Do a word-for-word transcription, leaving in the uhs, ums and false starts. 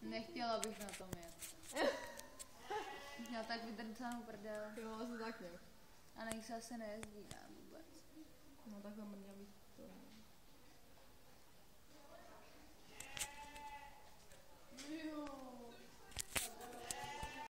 Nechtěla bych na tom jet. Měla tak vydrcanou prdel. Jo, asi tak nějak. A na nich se asi nejezdí, ne vůbec. No takhle měl být to.